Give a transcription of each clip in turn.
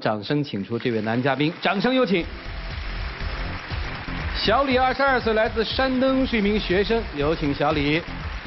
掌声请出这位男嘉宾，掌声有请。小李，22岁，来自山东，是一名学生，有请小李。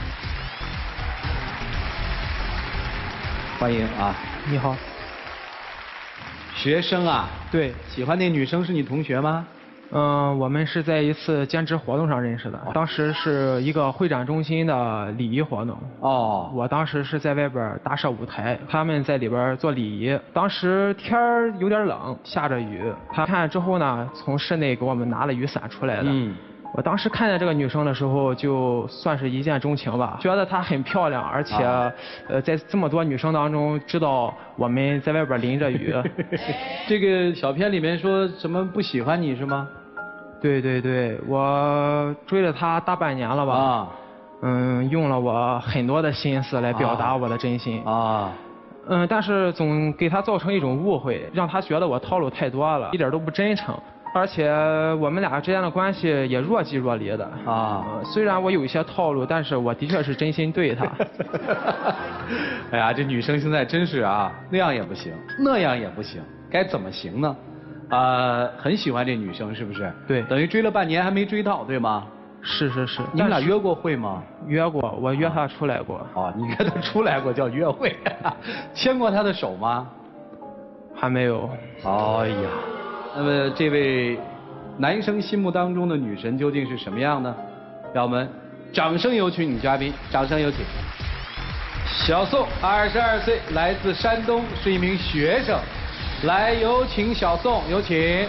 欢迎啊！ 你好。 学生啊？ 对。 喜欢那女生是你同学吗？ 我们是在一次兼职活动上认识的，当时是一个会展中心的礼仪活动。哦。我当时是在外边搭设舞台，他们在里边做礼仪。当时天儿有点冷，下着雨。他看之后呢，从室内给我们拿了雨伞出来的。我当时看见这个女生的时候，就算是一见钟情吧，觉得她很漂亮，而且，在这么多女生当中，知道我们在外边淋着雨。 这个小片里面说什么不喜欢你是吗？ 对对对，我追了她大半年了吧。用了我很多的心思来表达我的真心。但是总给她造成一种误会，让她觉得我套路太多了，一点都不真诚。而且我们俩之间的关系也若即若离的。虽然我有一些套路，但是我的确是真心对她。 哎呀，这女生现在真是啊，那样也不行，那样也不行，该怎么行呢？很喜欢这女生是不是？ 对。 等于追了半年还没追到，对吗？ 是。 你们俩约过会吗？ 约过，我约她出来过。 你约她出来过叫约会。牵过她的手吗？ 还没有。 哎呀。那么这位男生心目当中的女神究竟是什么样呢？让我们掌声有请女嘉宾，掌声有请。小宋，22岁，来自山东，是一名学生。来，有请小宋，有请。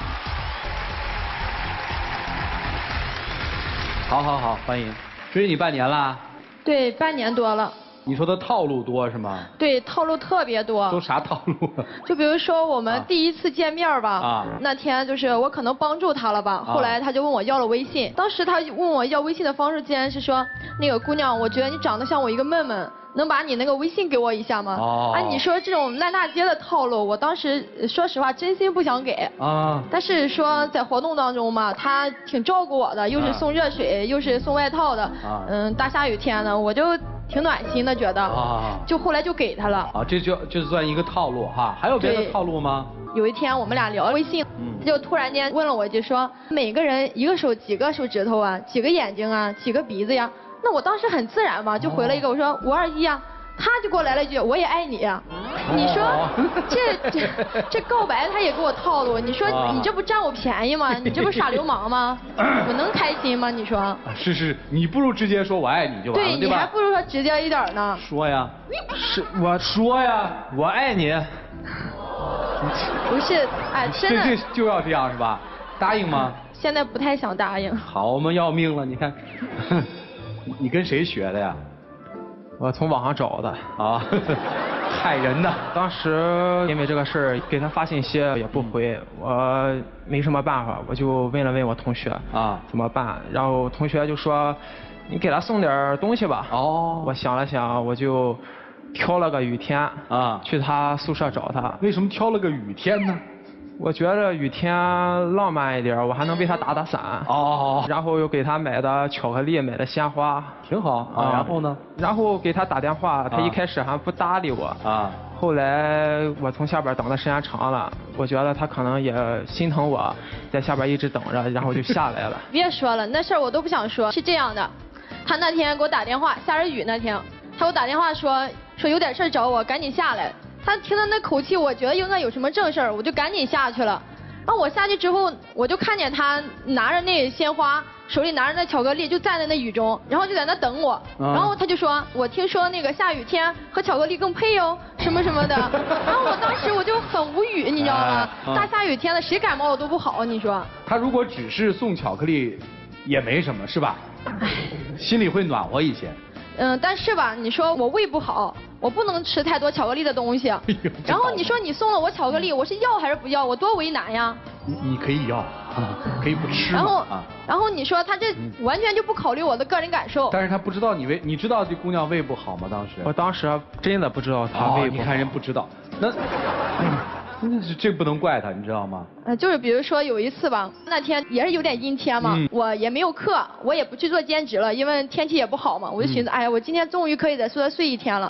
好，欢迎。追你半年啦？ 对，半年多了。 你说的套路多是吗？ 对，套路特别多。 都啥套路？ 就比如说我们第一次见面吧，那天就是我可能帮助他了吧，后来他就问我要了微信。当时他问我要微信的方式竟然是说，那个姑娘，我觉得你长得像我一个妹妹，能把你那个微信给我一下吗？你说这种烂大街的套路，我当时说实话真心不想给。但是说在活动当中嘛，他挺照顾我的，又是送热水，又是送外套的。大下雨天的，我就挺暖心的，觉得。就后来就给他了。 这就算一个套路哈，还有别的套路吗？ 有一天我们俩聊微信，他就突然间问了我一句说，每个人一个手几个手指头啊，几个眼睛啊，几个鼻子呀？那我当时很自然嘛，就回了一个我说521啊，他就给我来了一句我也爱你啊。你说这告白他也给我套路，你说你这不占我便宜吗？你这不耍流氓吗？我能开心吗？你说？ 是，你不如直接说我爱你就完了，对吧？ 对，你还不如说直接一点呢。 说呀，我说呀，我爱你。 不是，真的。 这就要这样是吧？答应吗？ 现在不太想答应。 好嘛，要命了，你看。你跟谁学的呀？ 我从网上找的。 害人的。 当时因为这个事儿给他发信息也不回，我没什么办法，我就问了问我同学怎么办，然后同学就说你给他送点东西吧。我想了想，我就挑了个雨天去他宿舍找他。 为什么挑了个雨天呢？ 我觉得雨天浪漫一点，我还能为他打打伞。然后又给他买的巧克力，买的鲜花， 挺好。然后呢？ 然后给他打电话，他一开始还不搭理我。后来我从下边等的时间长了，我觉得他可能也心疼我，在下边一直等着，然后就下来了。 别说了，那事儿我都不想说。是这样的，他那天给我打电话，下着雨那天，他给我打电话说有点事找我，赶紧下来。他听到那口气，我觉得应该有什么正事儿，我就赶紧下去了。然后我下去之后，我就看见他拿着那鲜花，手里拿着那巧克力，就站在那雨中，然后就在那等我。然后他就说，我听说那个下雨天和巧克力更配哦，什么什么的。然后我当时我就很无语，你知道吗？大下雨天的，谁感冒了都不好，你说。 他如果只是送巧克力，也没什么，是吧？心里会暖和一些。 但是吧，你说我胃不好，我不能吃太多巧克力的东西。然后你说你送了我巧克力，我是要还是不要？我多为难呀。 你可以要，可以不吃。 然后你说他这完全就不考虑我的个人感受。 但是他不知道你知道这姑娘胃不好吗？当时我当时真的不知道她胃不好。 你看人不知道，那这不能怪他，你知道吗？ 就是比如说有一次吧，那天也是有点阴天嘛，我也没有课，我也不去做兼职了，因为天气也不好嘛，我就寻思，哎呀，我今天终于可以在宿舍睡一天了。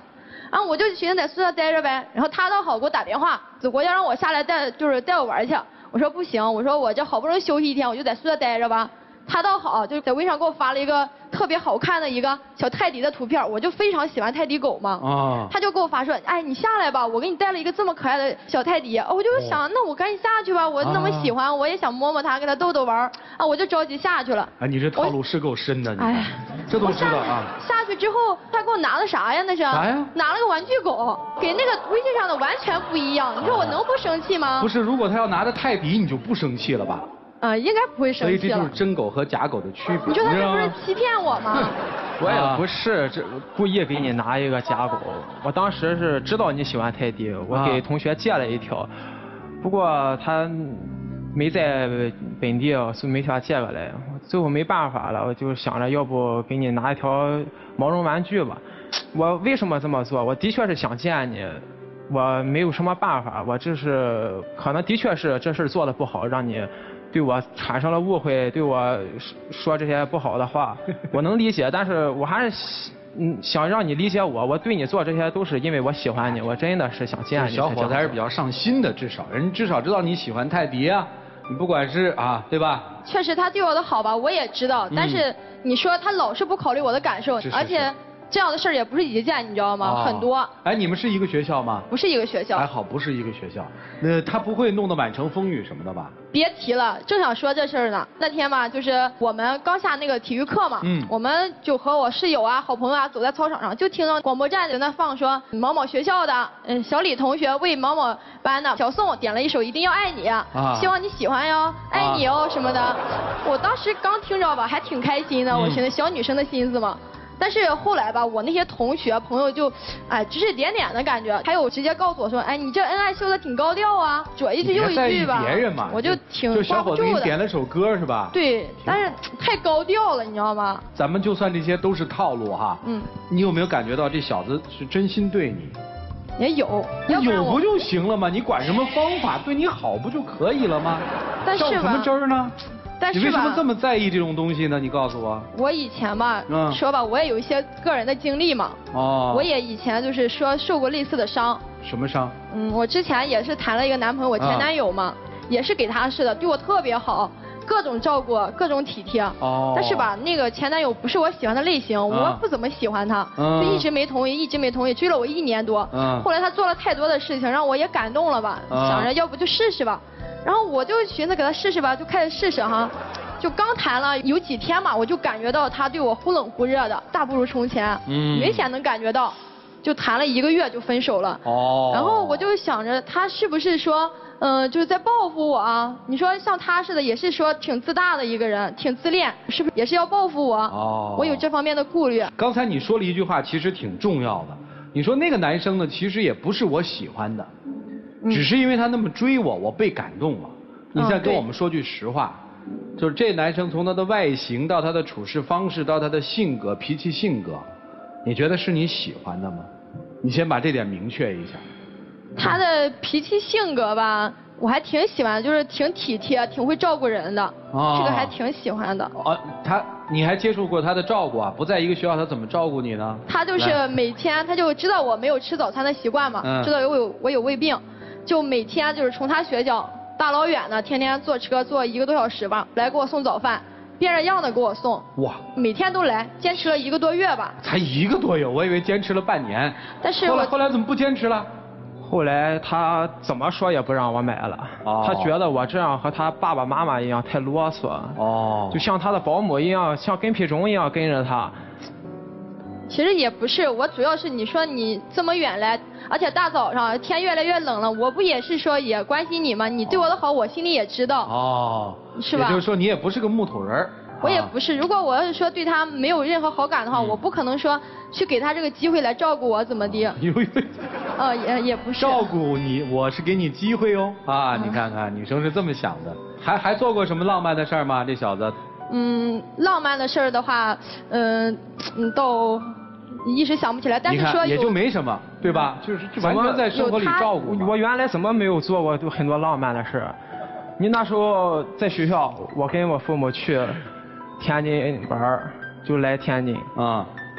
然后我就寻思在宿舍待着呗，然后他倒好给我打电话，走过要让我下来带我玩去，我说不行，我说我这好不容易休息一天，我就在宿舍待着吧。他倒好，就在微上给我发了一个特别好看的一个小泰迪的图片，我就非常喜欢泰迪狗嘛。他就给我发说，哎，你下来吧，我给你带了一个这么可爱的小泰迪。我就想，那我赶紧下去吧，我那么喜欢，我也想摸摸它，跟它逗逗玩啊，我就着急下去了。 啊，你这套路是够深的，哎，这都知道啊。 下去之后，他给我拿的啥呀？那是啥呀？ 拿了个玩具狗，给那个微信上的完全不一样。你说我能不生气吗？ 不是，如果他要拿着泰迪，你就不生气了吧？ 应该不会生气了。 所以这就是真狗和假狗的区别。 你说他这不是欺骗我吗？ 我也不是这故意给你拿一个假狗，我当时是知道你喜欢泰迪，我给同学借了一条，不过他没在本地，所以没法借过来。最后没办法了，我就想着要不给你拿一条毛绒玩具吧。我为什么这么做？我的确是想见你。我没有什么办法，我这是可能的确是这事做的不好，让你对我产生了误会，对我说这些不好的话，我能理解，但是我还是想让你理解我，我对你做这些都是因为我喜欢你，我真的是想见你。 小伙子还是比较上心的，至少人至少知道你喜欢泰迪啊，你不管是啊，对吧？ 确实他对我的好吧，我也知道，但是你说他老是不考虑我的感受，而且。这样的事儿也不是一件，你知道吗？很多。 哎，你们是一个学校吗？ 不是一个学校。 还好不是一个学校，他不会弄得满城风雨什么的吧？ 别提了，正想说这事儿呢。那天吧，就是我们刚下那个体育课嘛，我们就和我室友啊、好朋友啊走在操场上，就听到广播站在那放说某某学校的小李同学为某某班的小宋点了一首《一定要爱你》，希望你喜欢哟，爱你哦什么的。我当时刚听着吧，还挺开心的，我寻思小女生的心思嘛。但是后来吧，我那些同学朋友就，指指点点的感觉，还有直接告诉我说，哎，你这恩爱秀的挺高调啊，左一句右一句吧。 别人嘛， 我就挺就小伙子给你点了首歌是吧？ 对，但是太高调了，你知道吗？ 咱们就算这些都是套路哈，你有没有感觉到这小子是真心对你？ 也有， 有不就行了吗？你管什么方法，对你好不就可以了吗？ 但是吧， 较什么真儿呢？ 但是吧， 你为什么这么在意这种东西呢？你告诉我。 我以前吧，说吧，我也有一些个人的经历嘛。我也以前就是说受过类似的伤。 什么伤？ 我之前也是谈了一个男朋友，我前男友嘛，也是给他似的，对我特别好，各种照顾，各种体贴。但是吧，那个前男友不是我喜欢的类型，我不怎么喜欢他，就一直没同意，追了我1年多。后来他做了太多的事情，让我也感动了吧，想着要不就试试吧。然后我就寻思给他试试吧，就开始试试哈，就刚谈了有几天嘛，我就感觉到他对我忽冷忽热的，大不如从前，明显能感觉到，就谈了1个月就分手了。然后我就想着他是不是说，就是在报复我啊？你说像他似的，也是说挺自大的一个人，挺自恋，是不是也是要报复我？我有这方面的顾虑。 刚才你说了一句话，其实挺重要的。你说那个男生呢，其实也不是我喜欢的。只是因为他那么追我，我被感动了。你再跟我们说句实话，就是这男生从他的外形到他的处事方式到他的性格、脾气性格，你觉得是你喜欢的吗？你先把这点明确一下。 他的脾气性格吧，我还挺喜欢，就是挺体贴、挺会照顾人的，这个还挺喜欢的。 你还接触过他的照顾啊？不在一个学校，他怎么照顾你呢？ 他就是每天，他就知道我没有吃早餐的习惯嘛，知道我有胃病。就每天就是从他学校大老远的，天天坐车坐1个多小时吧，来给我送早饭，变着样的给我送。哇！每天都来，坚持了1个多月吧。 才1个多月，我以为坚持了半年。 但是后来怎么不坚持了？ 后来他怎么说也不让我买了。他觉得我这样和他爸爸妈妈一样太啰嗦。就像他的保姆一样，像跟屁虫一样跟着他。 其实也不是，我主要是你说你这么远来，而且大早上天越来越冷了，我不也是说也关心你吗？你对我的好，我心里也知道。是吧？ 也就是说你也不是个木头人。 我也不是，如果我要是说对他没有任何好感的话，我不可能说去给他这个机会来照顾我怎么的。也不是。 照顾你，我是给你机会哦。你看看女生是这么想的。还做过什么浪漫的事儿吗？这小子？ 浪漫的事儿的话，都一时想不起来。但是说也就没什么，对吧？就是完全在生活里照顾。 我原来怎么没有做过很多浪漫的事？你那时候在学校，我跟我父母去天津玩，就来天津。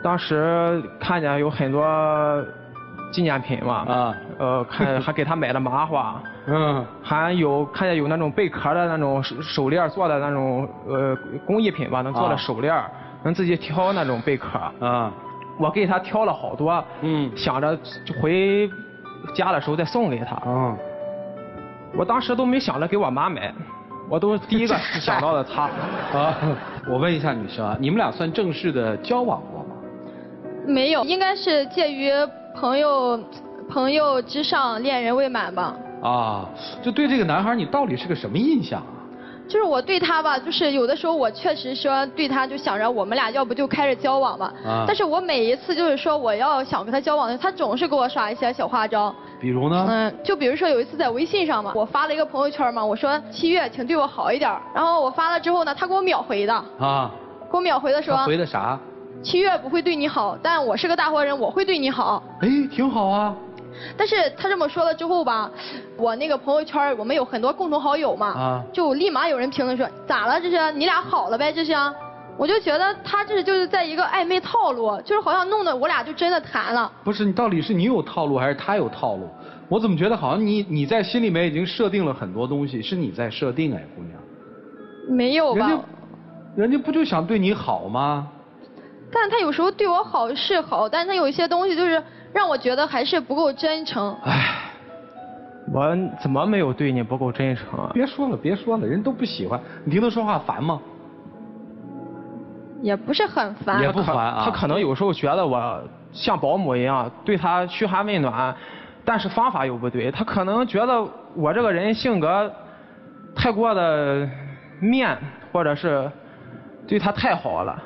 当时看见有很多纪念品嘛，看还给他买的麻花，还有看见有那种贝壳的那种手链做的那种工艺品吧，能做的手链，能自己挑那种贝壳，我给他挑了好多，想着回家的时候再送给他，我当时都没想着给我妈买，我都第一个想到了他。 我问一下女生啊，你们俩算正式的交往过吗？ 没有，应该是介于朋友之上，恋人未满吧。 就对这个男孩你到底是个什么印象啊？ 就是我对他吧，就是有的时候我确实说对他就想着我们俩要不就开始交往吧。但是我每一次就是说我要想跟他交往的，他总是给我耍一些小花招。 比如呢？ 就比如说有一次在微信上嘛，我发了一个朋友圈嘛，我说7月请对我好一点。然后我发了之后呢，他给我秒回的。给我秒回的说。 他回的啥 ？7月不会对你好，但我是个大活人，我会对你好。 挺好啊。 但是他这么说了之后吧，我那个朋友圈我们有很多共同好友嘛，就立马有人评论说咋了这是你俩好了呗这是，我就觉得他这就是在一个暧昧套路，就是好像弄得我俩就真的谈了。 不是，你到底是你有套路还是他有套路？我怎么觉得好像你在心里面已经设定了很多东西，是你在设定姑娘。 没有吧？ 人家不就想对你好吗？ 但他有时候对我好是好，但是他有一些东西就是让我觉得还是不够真诚。 我怎么没有对你不够真诚啊？ 别说了，人都不喜欢。你听他说话烦吗？ 也不是很烦。 也不烦啊。 他可能有时候觉得我像保姆一样对他嘘寒问暖，但是方法又不对。他可能觉得我这个人性格太过的面，或者是对他太好了。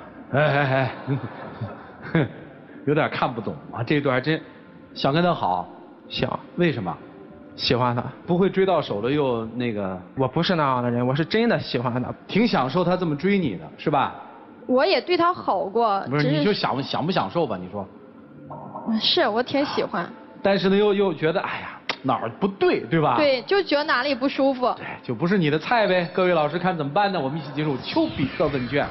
有点看不懂啊，这段还真想跟他好。 想。 为什么？ 喜欢他。 不会追到手的又那个。 我不是那样的人，我是真的喜欢他。 挺享受他这么追你的是吧？ 我也对他好过。 不是，你就享不享受吧？你说。 是我挺喜欢。 但是呢，又觉得哎呀哪儿不对，对吧？ 对，就觉得哪里不舒服。 对，就不是你的菜呗。各位老师看怎么办呢？我们一起进入丘比特问卷。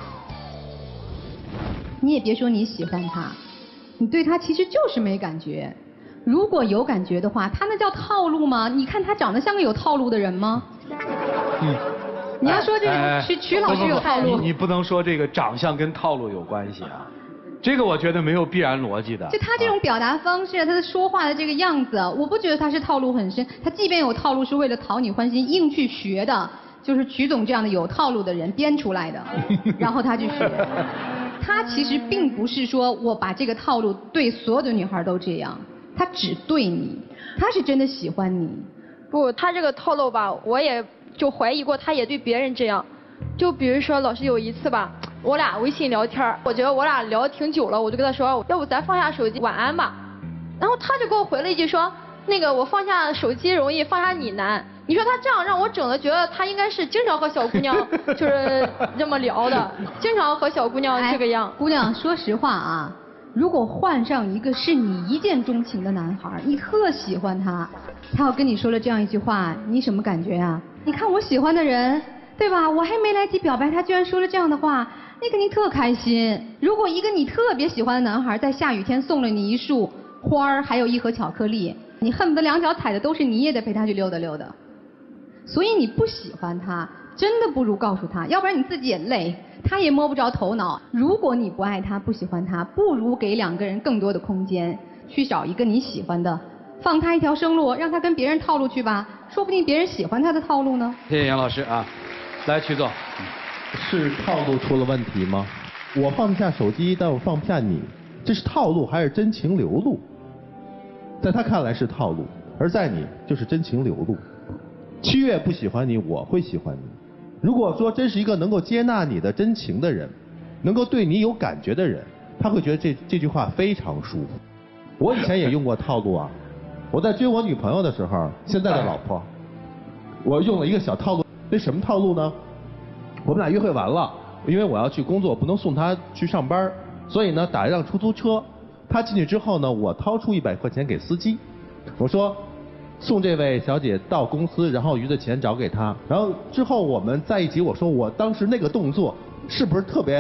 你也别说你喜欢他，你对他其实就是没感觉。如果有感觉的话，他那叫套路吗？你看他长得像个有套路的人吗？你要说这个曲老师有套路， 你不能说这个长相跟套路有关系啊。这个我觉得没有必然逻辑的。 就他这种表达方式，他的说话的这个样子，我不觉得他是套路很深。他即便有套路，是为了讨你欢心硬去学的，就是曲总这样的有套路的人编出来的，然后他去学。他其实并不是说我把这个套路对所有的女孩都这样，他只对你，他是真的喜欢你。 不，他这个套路吧，我也就怀疑过，他也对别人这样。就比如说，老师有一次吧，我俩微信聊天，我觉得我俩聊得挺久了，我就跟他说，要不咱放下手机，晚安吧。然后他就给我回了一句说，那个我放下手机容易，放下你难。你说他这样让我整的觉得他应该是经常和小姑娘就是这么聊的，经常和小姑娘这个样。 姑娘，说实话啊，如果换上一个是你一见钟情的男孩，你特喜欢他，他要跟你说了这样一句话，你什么感觉啊？你看我喜欢的人，对吧？我还没来及表白，他居然说了这样的话，你肯定特开心。如果一个你特别喜欢的男孩在下雨天送了你一束花还有一盒巧克力，你恨不得两脚踩的都是泥也得陪他去溜达溜达。所以你不喜欢他，真的不如告诉他，要不然你自己也累，他也摸不着头脑。如果你不爱他，不喜欢他，不如给两个人更多的空间，去找一个你喜欢的，放他一条生路，让他跟别人套路去吧，说不定别人喜欢他的套路呢。 谢谢杨老师啊，来曲总， 是套路出了问题吗？我放不下手机，但我放不下你，这是套路还是真情流露？在他看来是套路，而在你就是真情流露。7月不喜欢你，我会喜欢你。如果说真是一个能够接纳你的真情的人，能够对你有感觉的人，他会觉得这句话非常舒服。我以前也用过套路啊，我在追我女朋友的时候，现在的老婆，我用了一个小套路。那什么套路呢？我们俩约会完了，因为我要去工作，不能送她去上班，所以呢打一辆出租车。她进去之后呢，我掏出100块钱给司机，我说送这位小姐到公司，然后余的钱找给她。然后之后我们在一起，我说我当时那个动作是不是特别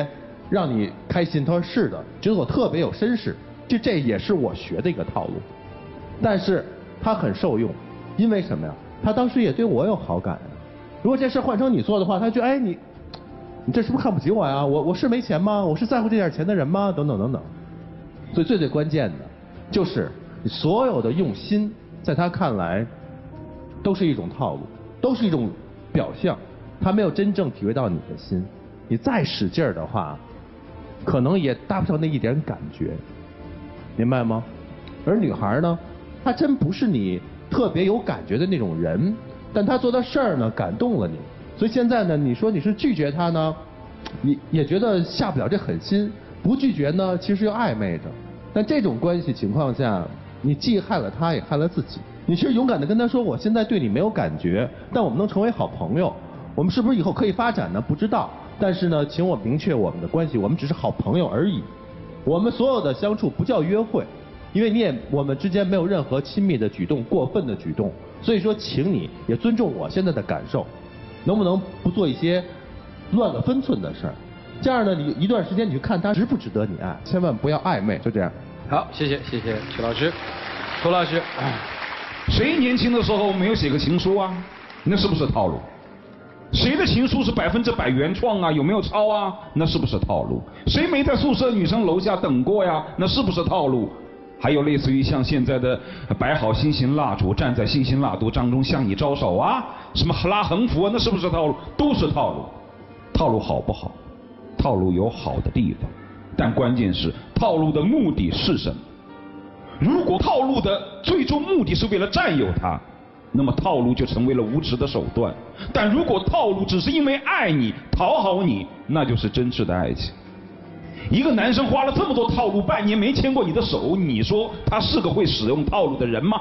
让你开心。他说是的，觉得我特别有绅士，这也是我学的一个套路。但是他很受用，因为什么呀？他当时也对我有好感呀。如果这事换成你做的话，他觉得哎你这是不是看不起我呀？我是没钱吗？我是在乎这点钱的人吗？等等等等。所以最关键的就是你所有的用心，在他看来都是一种套路，都是一种表象，他没有真正体会到你的心。你再使劲儿的话，可能也达不到那一点感觉，明白吗？而女孩呢，她真不是你特别有感觉的那种人，但她做的事儿呢感动了你，所以现在呢，你说你是拒绝她呢，你也觉得下不了这狠心；不拒绝呢，其实又暧昧着。但这种关系情况下，你既害了她，也害了自己。你其实勇敢的跟她说，我现在对你没有感觉，但我们能成为好朋友，我们是不是以后可以发展呢？不知道，但是呢，请我明确我们的关系，我们只是好朋友而已。我们所有的相处不叫约会。因为我们之间没有任何亲密的举动、过分的举动，所以说，请你也尊重我现在的感受，能不能不做一些乱了分寸的事儿？这样呢，你一段时间你去看他值不值得你爱，千万不要暧昧，就这样。 好，谢谢徐老师，涂老师， 谁年轻的时候没有写个情书啊？那是不是套路？谁的情书是100%原创啊？有没有抄啊？那是不是套路？谁没在宿舍女生楼下等过呀？那是不是套路？还有类似于像现在的摆好心形蜡烛，站在心形蜡烛当中向你招手啊，什么拉横幅啊，那是不是套路？都是套路。套路好不好？套路有好的地方，但关键是套路的目的是什么？如果套路的最终目的是为了占有他，那么套路就成为了无耻的手段。但如果套路只是因为爱你、讨好你，那就是真挚的爱情。一个男生花了这么多套路，半年没牵过你的手，你说他是个会使用套路的人吗？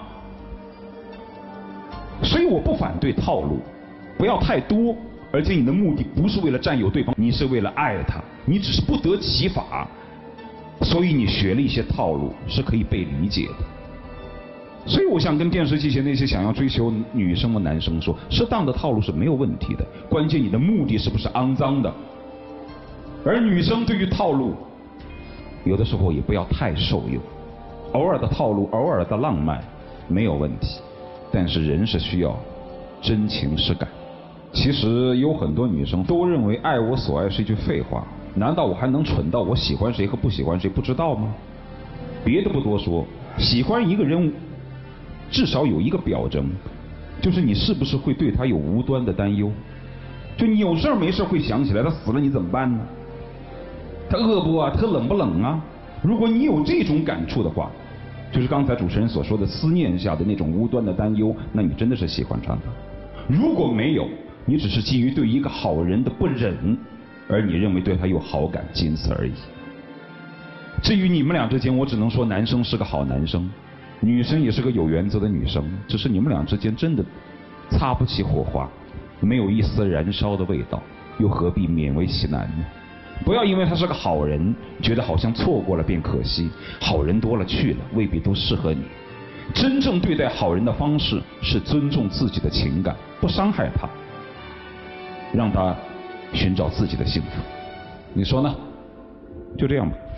所以我不反对套路，不要太多，而且你的目的不是为了占有对方，你是为了爱他，你只是不得其法，所以你学了一些套路是可以被理解的。所以我想跟电视机前那些想要追求女生的男生说，适当的套路是没有问题的，关键你的目的是不是肮脏的。而女生对于套路，有的时候也不要太受用，偶尔的套路，偶尔的浪漫，没有问题。但是人是需要真情实感。其实有很多女生都认为爱我所爱是一句废话，难道我还能蠢到我喜欢谁和不喜欢谁不知道吗？别的不多说，喜欢一个人至少有一个表征，就是你是不是会对他有无端的担忧。就你有事没事会想起来他死了你怎么办呢？他饿不饿？他冷不冷啊？如果你有这种感触的话，就是刚才主持人所说的思念下的那种无端的担忧，那你真的是喜欢上他。如果没有，你只是基于对一个好人的不忍，而你认为对他有好感，仅此而已。至于你们俩之间，我只能说男生是个好男生，女生也是个有原则的女生，只是你们俩之间真的擦不起火花，没有一丝燃烧的味道，又何必勉为其难呢？不要因为他是个好人，觉得好像错过了便可惜。好人多了去了，未必都适合你。真正对待好人的方式是尊重自己的情感，不伤害他，让他寻找自己的幸福。你说呢？就这样吧。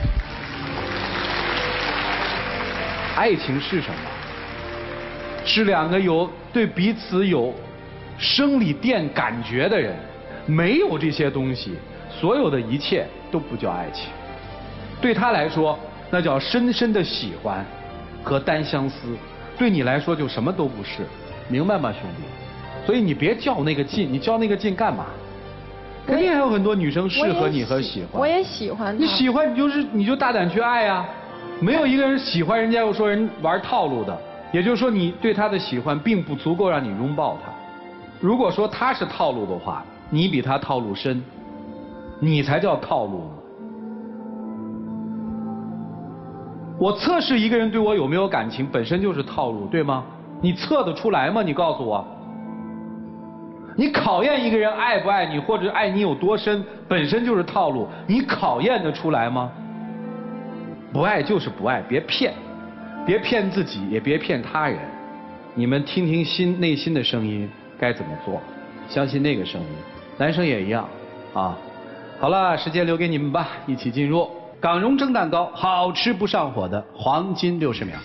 爱情是什么？是两个对彼此有生理电感觉的人。没有这些东西，所有的一切都不叫爱情。对他来说，那叫深深的喜欢和单相思。对你来说就什么都不是，明白吗，兄弟？所以你别较那个劲，你较那个劲干嘛？肯定还有很多女生适合你和喜欢。 我也喜欢他。 你喜欢你就大胆去爱啊！没有一个人喜欢人家又说人玩套路的，也就是说你对他的喜欢并不足够让你拥抱他。如果说他是套路的话，你比他套路深，你才叫套路呢。我测试一个人对我有没有感情，本身就是套路，对吗？你测得出来吗？你告诉我。你考验一个人爱不爱你，或者爱你有多深，本身就是套路，你考验得出来吗？不爱就是不爱，别骗，别骗自己，也别骗他人。你们听听内心的声音，该怎么做？相信那个声音。男生也一样啊， 好了，时间留给你们吧，一起进入港荣蒸蛋糕好吃不上火的黄金60秒。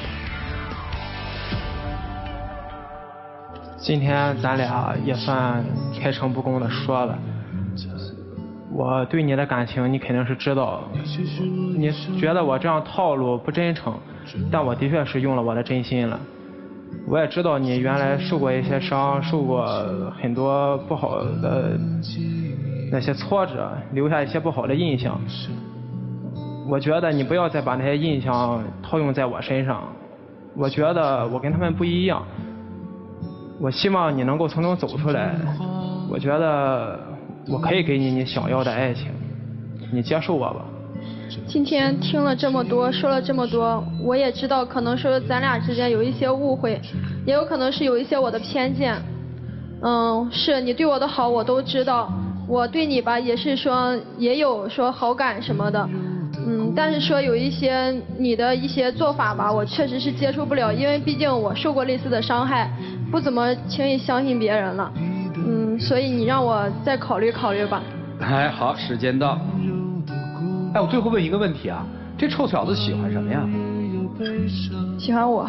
今天咱俩也算开诚布公的说了，我对你的感情你肯定是知道，你觉得我这样套路不真诚，但我的确是用了我的真心了。我也知道你原来受过一些伤，受过很多不好的那些挫折，留下一些不好的印象。我觉得你不要再把那些印象套用在我身上，我觉得我跟他们不一样。我希望你能够从中走出来，我觉得我可以给你想要的爱情，你接受我吧。 今天听了这么多，说了这么多，我也知道可能是咱俩之间有一些误会，也有可能是有一些我的偏见。是你对我的好我都知道，我对你吧也是说也有说好感什么的，但是说有一些你的一些做法吧，我确实是接受不了，因为毕竟我受过类似的伤害，不怎么轻易相信别人了。所以你让我再考虑考虑吧。 哎，好，时间到。哎，我最后问一个问题啊，这臭小子喜欢什么呀？ 喜欢我。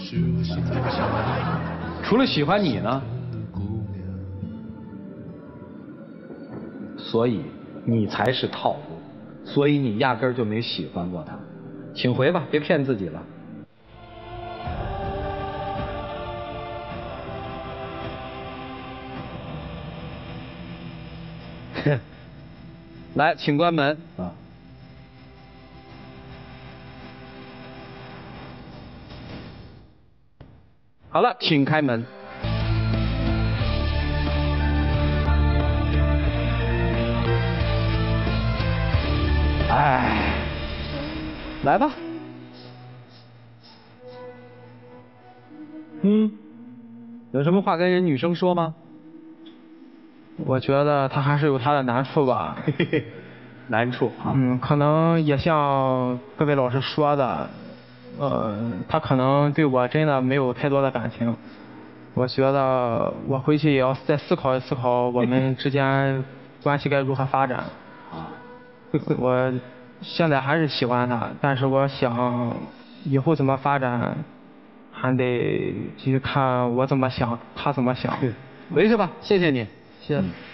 除了喜欢你呢？所以你才是套路，所以你压根儿就没喜欢过他。请回吧，别骗自己了。来，请关门啊！好了，请开门。哎，来吧。有什么话跟人女生说吗？ 我觉得他还是有他的难处吧。 难处啊。 可能也像各位老师说的，他可能对我真的没有太多的感情。我觉得我回去也要再思考一思考我们之间关系该如何发展。我现在还是喜欢他，但是我想以后怎么发展，还得继续看我怎么想，他怎么想。 回去吧，谢谢你。 谢谢。